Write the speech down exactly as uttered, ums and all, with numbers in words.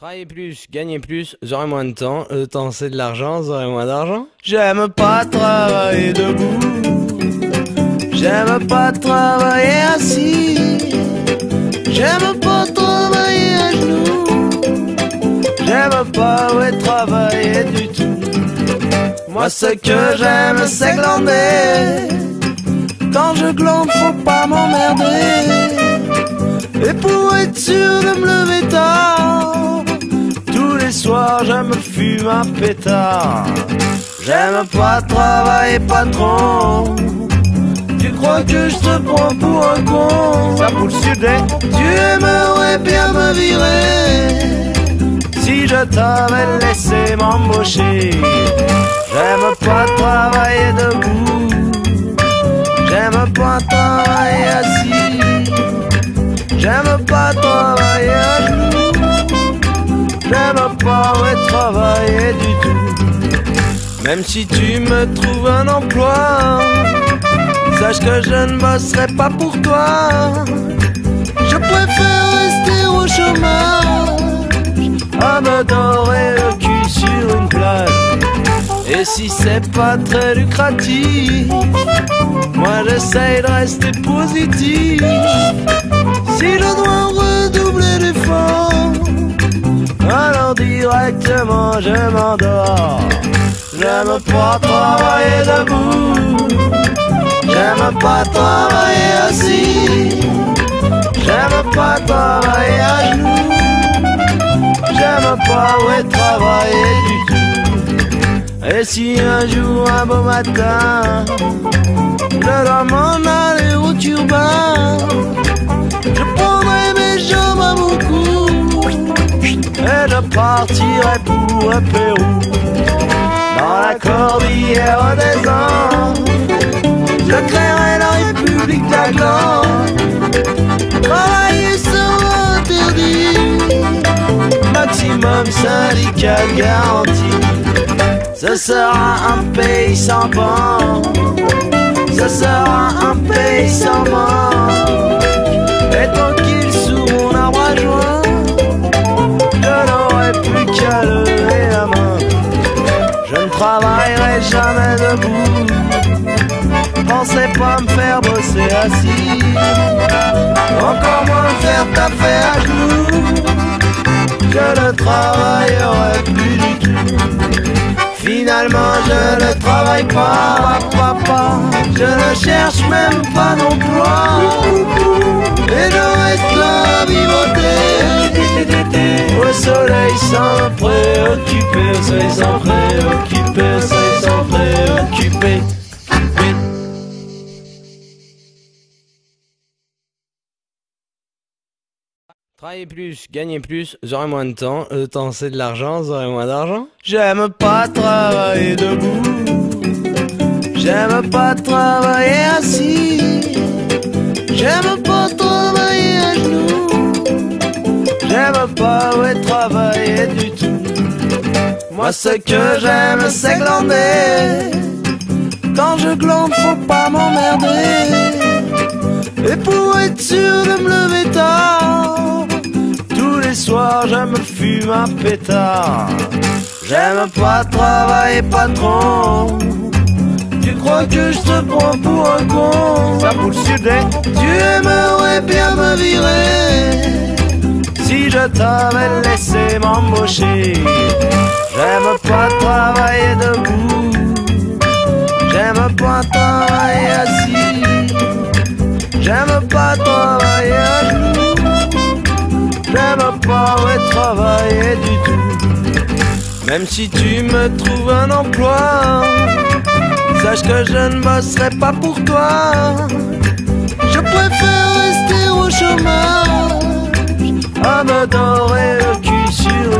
Travailler plus, gagner plus, j'aurai moins de temps. Le temps c'est de l'argent, j'aurai moins d'argent. J'aime pas travailler debout. J'aime pas travailler assis. J'aime pas travailler à genoux. J'aime pas, ouais, travailler du tout. Moi ce que j'aime c'est glander. Quand je glande faut pas m'emmerder. Et pour être sûr de me lever tard, tous les soirs je me fume un pétard. J'aime pas travailler patron. Tu crois que je te prends pour un con? Ça pour le sud, hein? Tu aimerais bien me virer si je t'avais laissé m'embaucher. J'aime pas travailler debout. J'aime pas travailler assis. J'aime pas travailler à genoux. J'aime pas, ouais, travailler du tout. Même si tu me trouves un emploi, sache que je ne bosserai pas pour toi. Je préfère rester au chômage à me dorer le cul sur une plage. Et si c'est pas très lucratif, moi j'essaye de rester positif. Si je dois redoubler d'efforts, alors directement je m'endors. J'aime pas travailler debout. J'aime pas travailler assis. J'aime pas travailler à genoux. J'aime pas, ouais, travailler du tout. Et si un jour, un beau matin, je dois m'en aller au turbin, je prendrai mes jambes à mon cou et je partirai pour le Pérou. Dans la cordillère des Andes, je créerai la République de la glande. Travailler sera interdit, maximum syndical garanti. Ce sera un pays sans banque, ce sera un pays sans manque. Et tranquille sous mon arbre à joie, je n'aurai plus qu'à lever la main. Je ne travaillerai jamais debout. Pensez pas me faire bosser assis, encore moins me faire taper à genoux. Je ne travaillerai plus du tout. Finalement je ne travaille pas, papa. Je ne cherche même pas d'emploi. Et je reste là à vivoter au soleil sans me préoccuper, au soleil sans préoccuper, au soleil sans préoccuper. Travailler plus, gagner plus, j'aurai moins de temps. Le temps c'est de l'argent, j'aurai moins d'argent. J'aime pas travailler debout. J'aime pas travailler assis. J'aime pas travailler à genoux. J'aime pas, ouais, travailler du tout. Moi ce que j'aime c'est glander. Quand je glande faut pas m'emmerder. Et pour être sûr de me lever tard, tous les soirs je me fume un pétard. J'aime pas travailler patron. Tu crois que je te prends pour un con? Ça pour le sud, hein? Tu aimerais bien me virer si je t'avais laissé m'embaucher. J'aime pas travailler debout. J'aime pas travailler assis. J'aime pas travailler à genoux. J'aime pas, ouais, travailler du tout. Même si tu me trouves un emploi, sache que je ne bosserai pas pour toi. Je préfère rester au chômage à me dorer le cul sur